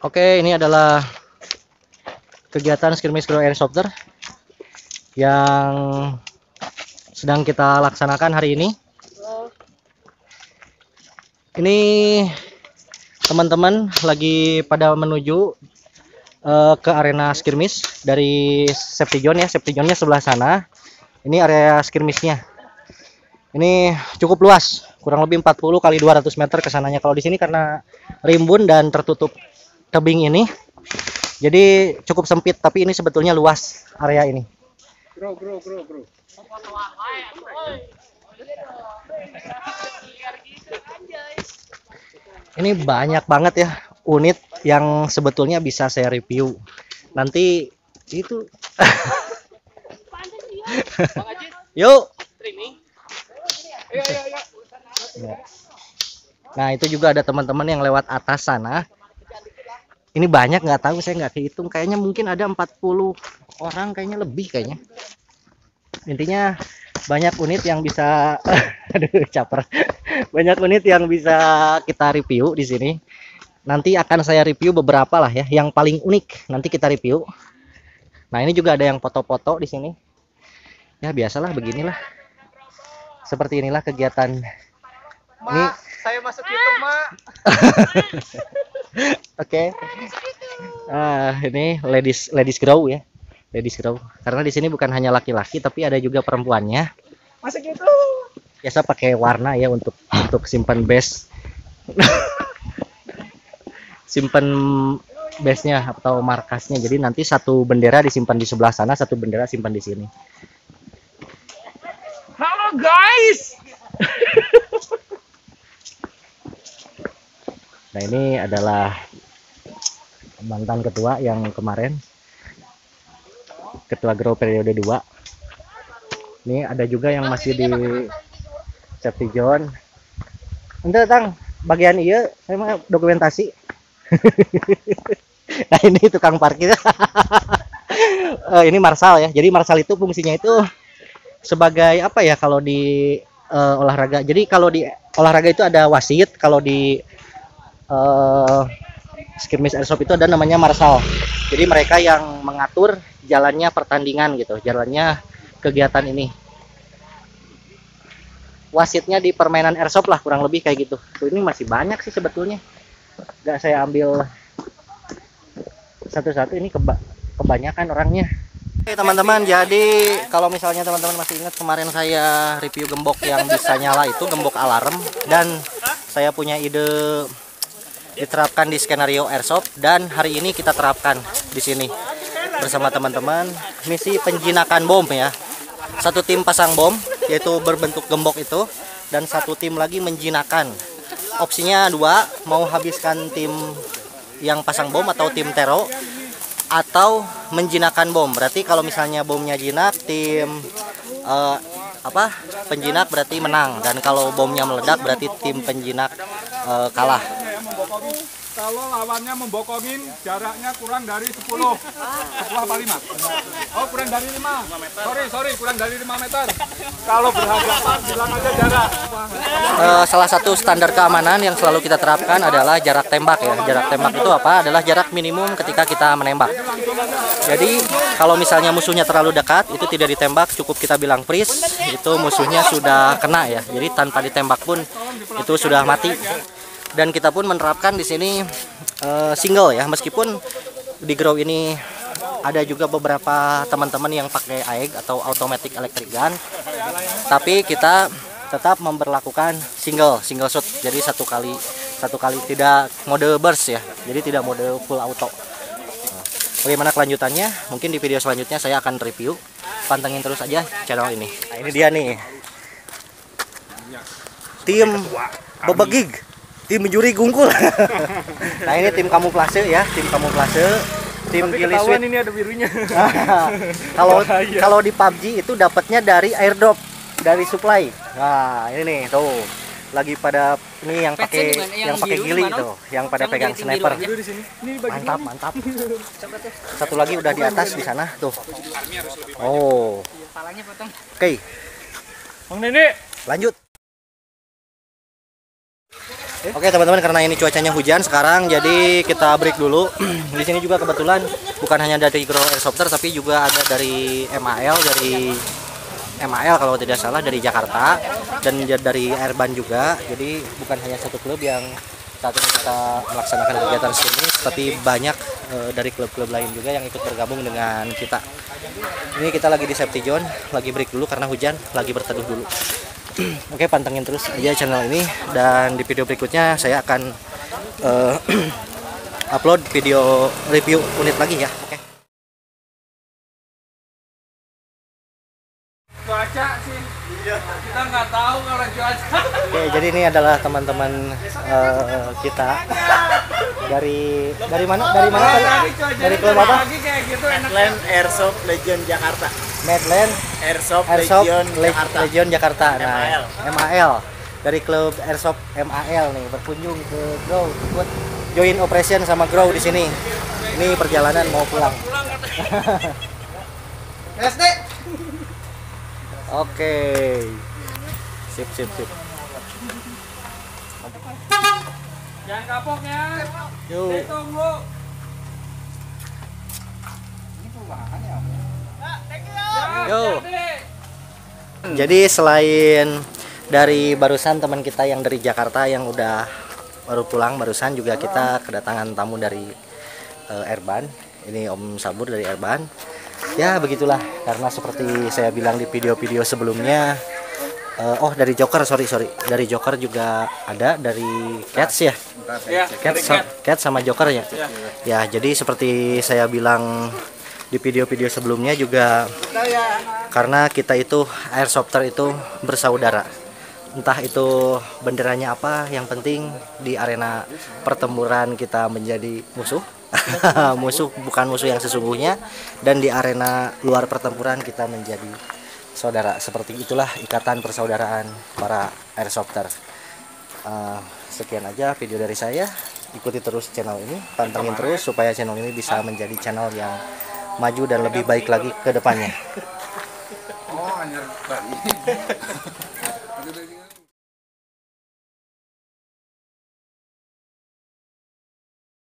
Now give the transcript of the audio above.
Oke, ini adalah kegiatan skirmish grow airsofters yang sedang kita laksanakan hari ini. Ini teman-teman lagi pada menuju ke arena skirmish dari safety zone ya. Safety zone-nya sebelah sana. Ini area skirmishnya. Ini cukup luas, kurang lebih 40 kali 200 meter kesananya. Kalau di sini karena rimbun dan tertutup tebing ini, jadi cukup sempit, tapi ini sebetulnya luas area ini. Bro. Ini banyak banget ya unit yang sebetulnya bisa saya review. Nanti itu. Yuk. Nah, itu juga ada teman-teman yang lewat atas sana. Ini banyak, nggak tahu, saya nggak kehitung. Kayaknya mungkin ada 40 orang, kayaknya lebih kayaknya. Intinya banyak unit yang bisa aduh caper. Banyak unit yang bisa kita review di sini. Nanti akan saya review beberapa lah ya, yang paling unik nanti kita review. Nah, ini juga ada yang foto-foto di sini. Ya, biasalah beginilah. Seperti inilah kegiatan. Ma, Ini saya masuk YouTube, Ma. Oke. Ini ladies grow ya. Ladies grow. Karena di sini bukan hanya laki-laki tapi ada juga perempuannya. Masuk YouTube. Biasa pakai warna ya untuk simpan base. Simpan base-nya atau markasnya. Jadi nanti satu bendera disimpan di sebelah sana, satu bendera simpan di sini. Halo guys. Nah, ini adalah mantan ketua yang kemarin, ketua grow periode 2. Ini ada juga yang masih di safety zone. Entar tang bagian iya saya mah dokumentasi. Nah, ini tukang parkir. Ini marshal ya. Jadi marshal itu fungsinya itu sebagai apa ya kalau di olahraga. Jadi kalau di olahraga itu ada wasit, kalau di skirmish airsoft itu ada namanya marshal. Jadi mereka yang mengatur jalannya pertandingan gitu, jalannya kegiatan ini. Wasitnya di permainan airsoft lah, kurang lebih kayak gitu. Tuh, ini masih banyak sih sebetulnya. Gak saya ambil satu-satu, ini kebanyakan orangnya. Oke teman-teman, jadi kalau misalnya teman-teman masih ingat kemarin saya review gembok yang bisa nyala itu, gembok alarm, dan saya punya ide diterapkan di skenario airsoft, dan hari ini kita terapkan di sini bersama teman-teman. Misi penjinakan bom ya. Satu tim pasang bom yaitu berbentuk gembok itu, dan satu tim lagi menjinakkan. Opsinya dua, mau habiskan tim yang pasang bom atau tim tero, atau menjinakkan bom. Berarti kalau misalnya bomnya jinak, tim penjinak berarti menang, dan kalau bomnya meledak berarti tim penjinak kalah. Kalau lawannya membokongin jaraknya kurang dari 10 apa 5? Oh, kurang dari 5. Sorry, kurang dari 5 meter. Kalau berhadapan bilang aja jarak. Salah satu standar keamanan yang selalu kita terapkan adalah jarak tembak ya. Jarak tembak itu apa? Adalah jarak minimum ketika kita menembak. Jadi kalau misalnya musuhnya terlalu dekat, itu tidak ditembak, cukup kita bilang freeze, itu musuhnya sudah kena ya. Jadi tanpa ditembak pun itu sudah mati. Dan kita pun menerapkan di sini single ya, meskipun di grow ini ada juga beberapa teman-teman yang pakai AEG atau automatic electric gun, tapi kita tetap memberlakukan single shot. Jadi satu kali tidak mode burst ya, jadi tidak mode full auto. Bagaimana kelanjutannya? Mungkin di video selanjutnya saya akan review. Pantengin terus aja channel ini. Nah, ini dia nih, tim Bebegig, tim juri gungkul. Nah, ini tim kamuflase ya, tim Gilly Sweet. Ini ada birunya. Kalau di PUBG itu dapatnya dari airdrop, dari supply. Nah, ini nih tuh lagi pada ini yang pakai Gilly tuh, yang pada pegang sniper. Mantap. Satu lagi udah di atas di sana tuh. Oh. Oke. Bang Nenek, Lanjut. Oke teman-teman, karena ini cuacanya hujan sekarang, jadi kita break dulu. Di sini juga kebetulan bukan hanya dari Grow Airsofter, tapi juga ada dari MAL kalau tidak salah, dari Jakarta, dan dari Airban juga. Jadi bukan hanya satu klub yang saat ini kita melaksanakan kegiatan sini, tapi banyak dari klub-klub lain juga yang ikut bergabung dengan kita. Ini kita lagi di safety zone, lagi break dulu karena hujan, lagi berteduh dulu. Oke, pantengin terus aja channel ini, dan di video berikutnya saya akan upload video review unit lagi ya. Oke. Cuaca sih, kita nggak tahu kalau cuaca. Oke, jadi ini adalah teman-teman kita dari mana? Dari klub apa? Medland Airsoft Legion Jakarta. Medland Airsoft Legion Jakarta. Nah, MAL. MAL dari klub Airsoft MAL nih berkunjung ke Grow, ikut join operation sama Grow di sini. Ini perjalanan mau pulang. SD. Oke. Sip. Jangan kapok ya. Yuk. Tunggu. Yo. Jadi selain dari barusan teman kita yang dari Jakarta yang udah baru pulang barusan, juga kita kedatangan tamu dari Airban. Ini Om Sabur dari Airban. Ya begitulah, karena seperti saya bilang di video-video sebelumnya, dari Joker, sorry, dari Joker juga ada, dari Cats ya, Cats sama Joker ya. Ya, jadi seperti saya bilang di video-video sebelumnya juga, karena kita itu Airsofter itu bersaudara. Entah itu benderanya apa, yang penting di arena pertempuran kita menjadi musuh. Musuh, bukan musuh yang sesungguhnya, dan di arena luar pertempuran kita menjadi saudara. Seperti itulah ikatan persaudaraan para Airsofter. Sekian aja video dari saya. Ikuti terus channel ini, pantengin terus supaya channel ini bisa menjadi channel yang maju dan lebih baik lagi ke depannya. Oh, hanya